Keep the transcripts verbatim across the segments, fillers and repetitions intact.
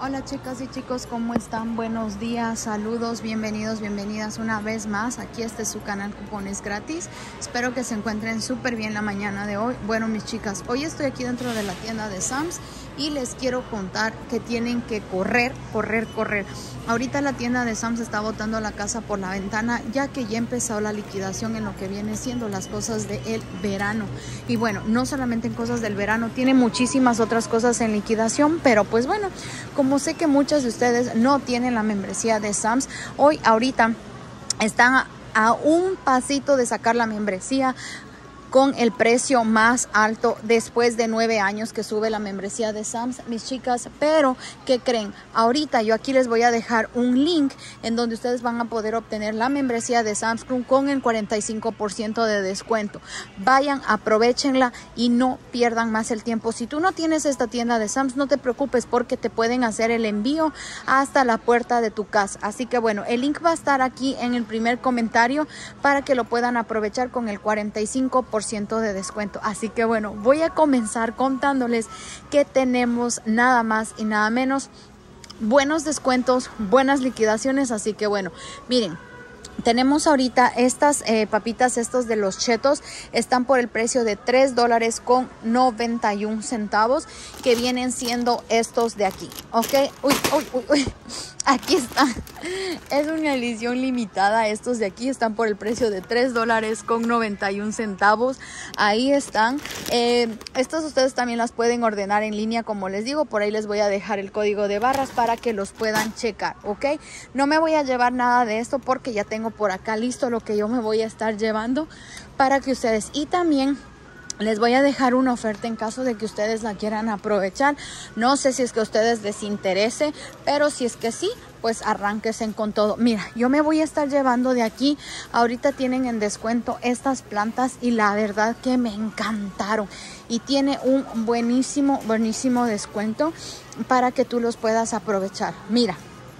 Hola chicas y chicos, ¿cómo están? Buenos días, saludos, bienvenidos, bienvenidas una vez más. Aquí este es su canal Cupones Gratis. Espero que se encuentren súper bien la mañana de hoy. Bueno, mis chicas, hoy estoy aquí dentro de la tienda de Sam's y les quiero contar que tienen que correr, correr, correr. Ahorita la tienda de Sam's está botando la casa por la ventana, ya que ya empezó la liquidación en lo que viene siendo las cosas del verano. Y bueno, no solamente en cosas del verano, tiene muchísimas otras cosas en liquidación, pero pues bueno, como sé que muchas de ustedes no tienen la membresía de Sam's, hoy ahorita están a, a un pasito de sacar la membresía con el precio más alto después de nueve años que sube la membresía de Sam's, mis chicas. Pero, ¿qué creen? Ahorita yo aquí les voy a dejar un link en donde ustedes van a poder obtener la membresía de Sam's Club con el cuarenta y cinco por ciento de descuento. Vayan, aprovechenla y no pierdan más el tiempo. Si tú no tienes esta tienda de Sam's, no te preocupes porque te pueden hacer el envío hasta la puerta de tu casa. Así que bueno, el link va a estar aquí en el primer comentario para que lo puedan aprovechar con el cuarenta y cinco por ciento de descuento. Así que bueno, voy a comenzar contándoles que tenemos nada más y nada menos buenos descuentos, buenas liquidaciones. Así que bueno, miren, tenemos ahorita estas eh, papitas, estos de los chetos, están por el precio de tres dólares con noventa y un centavos, que vienen siendo estos de aquí, ¿ok? Uy, uy, uy, uy. Aquí están. Es una edición limitada. Estos de aquí están por el precio de tres dólares con noventa y un centavos. Ahí están. Eh, estos ustedes también las pueden ordenar en línea, como les digo. Por ahí les voy a dejar el código de barras para que los puedan checar, ¿ok? No me voy a llevar nada de esto porque ya tengo por acá listo lo que yo me voy a estar llevando para que ustedes. Y también les voy a dejar una oferta en caso de que ustedes la quieran aprovechar. No sé si es que a ustedes les interese, pero si es que sí, pues arránquense con todo. Mira, yo me voy a estar llevando de aquí. Ahorita tienen en descuento estas plantas y la verdad que me encantaron. Y tiene un buenísimo, buenísimo descuento para que tú los puedas aprovechar. Mira,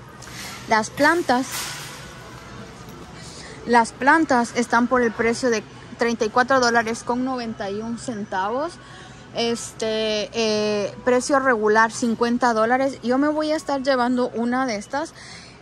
las plantas, las plantas están por el precio de treinta y cuatro dólares con noventa y un centavos. Este eh, precio regular cincuenta dólares. Yo me voy a estar llevando una de estas.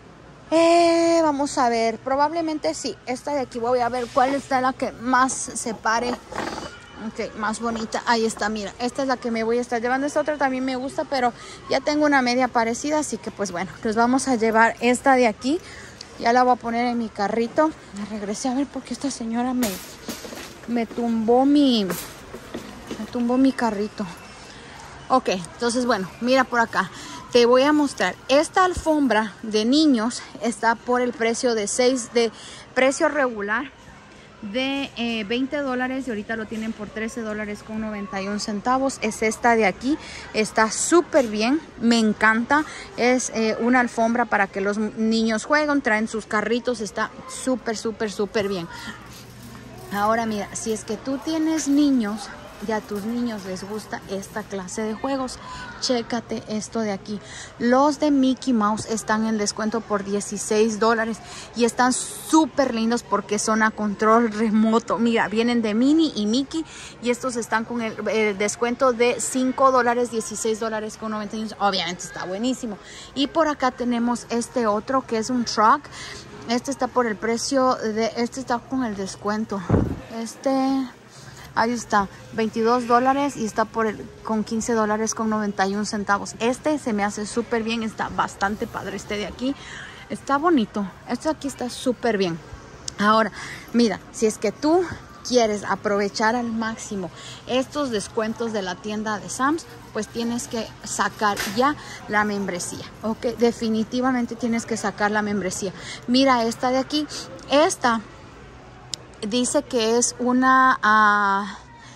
Eh, vamos a ver, probablemente sí. Esta de aquí voy a ver cuál está la que más se pare. Ok, más bonita. Ahí está, mira. Esta es la que me voy a estar llevando. Esta otra también me gusta, pero ya tengo una media parecida. Así que pues bueno, nos vamos a llevar esta de aquí. Ya la voy a poner en mi carrito. Me regresé a ver porque esta señora me... Me tumbó mi... Me tumbó mi carrito. Ok, entonces bueno, mira por acá. Te voy a mostrar. Esta alfombra de niños está por el precio de seis... De precio regular de eh, veinte dólares. Y ahorita lo tienen por trece dólares con noventa y un centavos. Es esta de aquí. Está súper bien. Me encanta. Es eh, una alfombra para que los niños jueguen. Traen sus carritos. Está súper, súper, súper bien. Ahora mira, si es que tú tienes niños y a tus niños les gusta esta clase de juegos, chécate esto de aquí. Los de Mickey Mouse están en descuento por dieciséis dólares y están súper lindos porque son a control remoto. Mira, vienen de Minnie y Mickey y estos están con el, el descuento de cinco dólares, dieciséis dólares con noventa y uno. Obviamente está buenísimo. Y por acá tenemos este otro que es un truck. Este está por el precio de... Este está con el descuento. Este... Ahí está. veintidós dólares y está por el, con quince dólares con noventa y un centavos. Este se me hace súper bien. Está bastante padre este de aquí. Está bonito. Este de aquí está súper bien. Ahora, mira. Si es que tú quieres aprovechar al máximo estos descuentos de la tienda de Sam's, pues tienes que sacar ya la membresía, ok, definitivamente tienes que sacar la membresía. Mira esta de aquí, esta dice que es una, uh,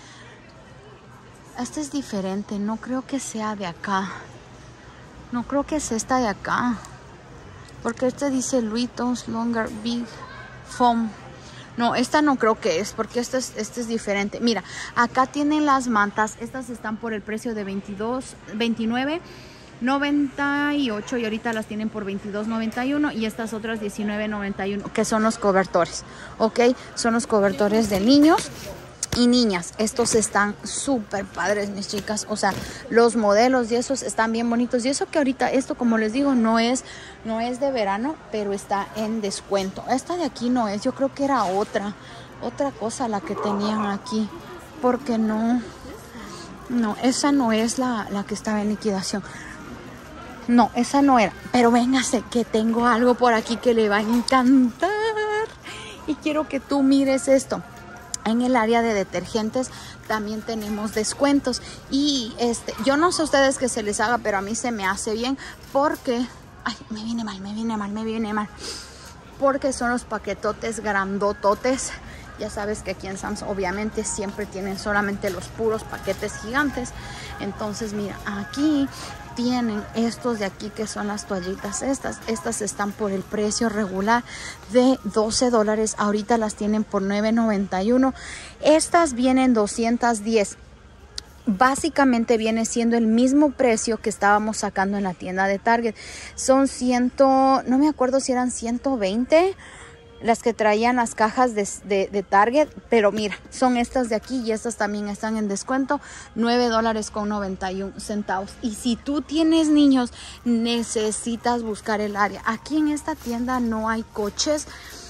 esta es diferente, no creo que sea de acá, no creo que es esta de acá, porque este dice Louis Vuitton's Longer Big Foam. No, esta no creo que es, porque esta es, esta es diferente. Mira, acá tienen las mantas. Estas están por el precio de veintidós, veintinueve noventa y ocho y ahorita las tienen por veintidós noventa y uno y estas otras diecinueve noventa y uno, que son los cobertores, ¿ok? Son los cobertores de niños. Y niñas, estos están súper padres, mis chicas. O sea, los modelos y esos están bien bonitos. Y eso que ahorita, esto como les digo, no es, no es de verano, pero está en descuento. Esta de aquí no es, yo creo que era otra, otra cosa la que tenían aquí. Porque no, no, esa no es la, la que estaba en liquidación. No, esa no era. Pero véngase que tengo algo por aquí que le va a encantar. Y quiero que tú mires esto. En el área de detergentes también tenemos descuentos. Y este, yo no sé a ustedes que se les haga, pero a mí se me hace bien porque... Ay, me viene mal, me viene mal, me viene mal. Porque son los paquetotes grandototes. Ya sabes que aquí en Sam's obviamente siempre tienen solamente los puros paquetes gigantes. Entonces mira, aquí tienen estos de aquí que son las toallitas estas. Estas están por el precio regular de doce dólares. Ahorita las tienen por nueve noventa y uno. Estas vienen doscientas diez. Básicamente viene siendo el mismo precio que estábamos sacando en la tienda de Target. Son ciento, no me acuerdo si eran ciento veinte las que traían las cajas de, de, de Target, pero mira, son estas de aquí y estas también están en descuento, nueve dólares con noventa y uno centavos. Y si tú tienes niños, necesitas buscar el área. Aquí en esta tienda no hay coches,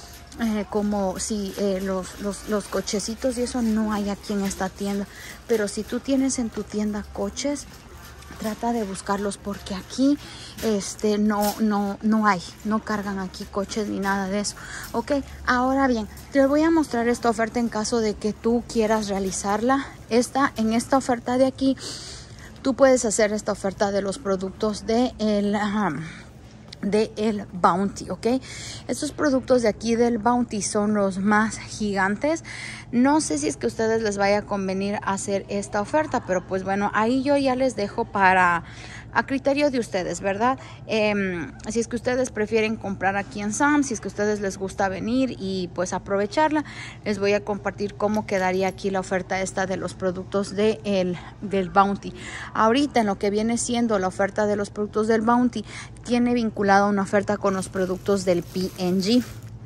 eh, como si eh, los, los, los cochecitos y eso no hay aquí en esta tienda. Pero si tú tienes en tu tienda coches, trata de buscarlos porque aquí este no no no hay, no cargan aquí coches ni nada de eso. Ok, ahora bien, te voy a mostrar esta oferta en caso de que tú quieras realizarla. Esta, en esta oferta de aquí, tú puedes hacer esta oferta de los productos de el um, de el Bounty, ok. Estos productos de aquí del Bounty son los más gigantes. No sé si es que a ustedes les vaya a convenir hacer esta oferta, pero pues bueno, ahí yo ya les dejo para a criterio de ustedes, ¿verdad? Eh, si es que ustedes prefieren comprar aquí en Sam's, si es que a ustedes les gusta venir y pues aprovecharla, les voy a compartir cómo quedaría aquí la oferta esta de los productos de el, del Bounty. Ahorita en lo que viene siendo la oferta de los productos del Bounty, tiene vinculada una oferta con los productos del P and G,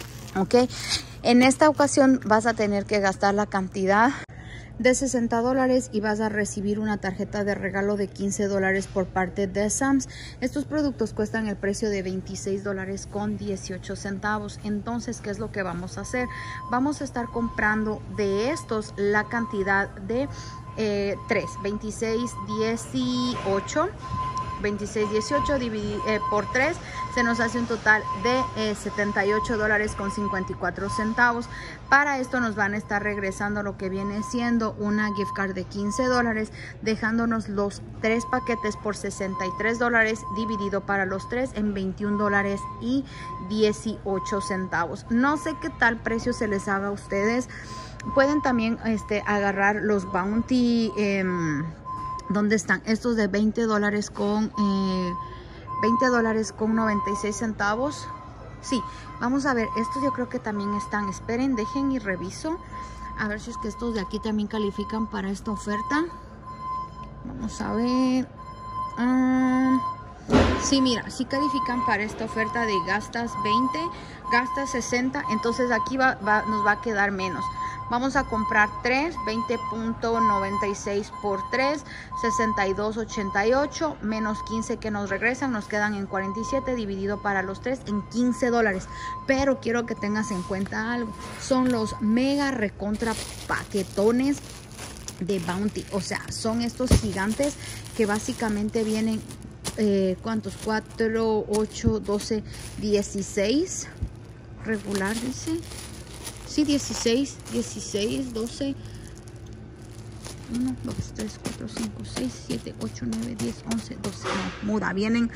¿ok? En esta ocasión vas a tener que gastar la cantidad de sesenta dólares y vas a recibir una tarjeta de regalo de quince dólares por parte de Sam's. Estos productos cuestan el precio de veintiséis dólares con dieciocho centavos. Entonces, ¿qué es lo que vamos a hacer? Vamos a estar comprando de estos la cantidad de eh, tres, veintiséis, dieciocho. veintiséis dieciocho dividido eh, por tres se nos hace un total de eh, setenta y ocho dólares con cincuenta y cuatro centavos. Para esto nos van a estar regresando lo que viene siendo una gift card de quince dólares, dejándonos los tres paquetes por sesenta y tres dólares, dividido para los tres en veintiún dólares y dieciocho centavos. No sé qué tal precio se les haga a ustedes. Pueden también este, agarrar los Bounty. Eh, ¿Dónde están? Estos de veinte dólares con eh, veinte dólares con noventa y seis centavos. Sí, vamos a ver, estos yo creo que también están. Esperen, dejen y reviso. A ver si es que estos de aquí también califican para esta oferta. Vamos a ver. Um, sí, mira, sí califican para esta oferta de gastas veinte, gastas sesenta. Entonces aquí va, va, nos va a quedar menos. Vamos a comprar tres, veinte punto noventa y seis por tres, sesenta y dos ochenta y ocho, menos quince que nos regresan, nos quedan en cuarenta y siete, dividido para los tres en quince dólares. Pero quiero que tengas en cuenta algo, son los mega recontra paquetones de Bounty. O sea, son estos gigantes que básicamente vienen, eh, ¿cuántos? cuatro, ocho, doce, dieciséis, regular dice. Sí, dieciséis, dieciséis, doce, uno, dos, tres, cuatro, cinco, seis, siete, ocho, nueve, diez, once, doce. No, muda, vienen.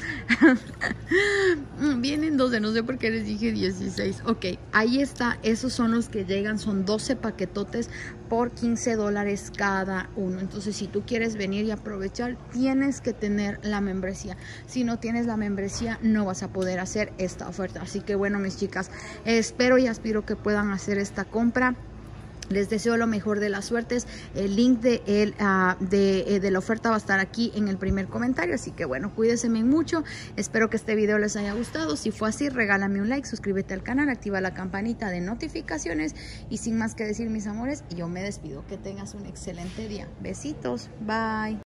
Vienen doce, no sé por qué les dije dieciséis. Ok, ahí está. Esos son los que llegan. Son doce paquetotes por quince dólares cada uno. Entonces, si tú quieres venir y aprovechar, tienes que tener la membresía. Si no tienes la membresía, no vas a poder hacer esta oferta. Así que bueno, mis chicas, espero y aspiro que puedan hacer esta compra. Les deseo lo mejor de las suertes. El link de, el, uh, de, de la oferta va a estar aquí en el primer comentario. Así que bueno, cuídense mucho. Espero que este video les haya gustado. Si fue así, regálame un like, suscríbete al canal, activa la campanita de notificaciones. Y sin más que decir, mis amores, yo me despido. Que tengas un excelente día. Besitos. Bye.